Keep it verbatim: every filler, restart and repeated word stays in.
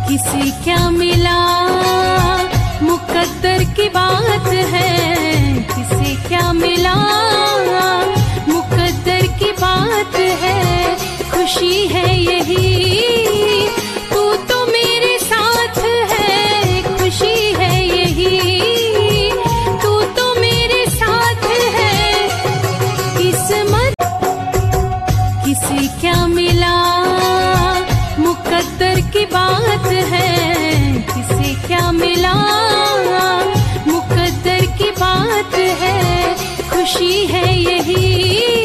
किसी क्या मिला मुकद्दर की बात है, किसी क्या मिला मुकद्दर की बात है। खुशी है यही तू तो मेरे साथ है, खुशी है यही तू तो मेरे साथ है। किस्मत किसी क्या मिला मुकद्दर की बात है, किसी क्या मिला मुकद्दर की बात है। खुशी है यही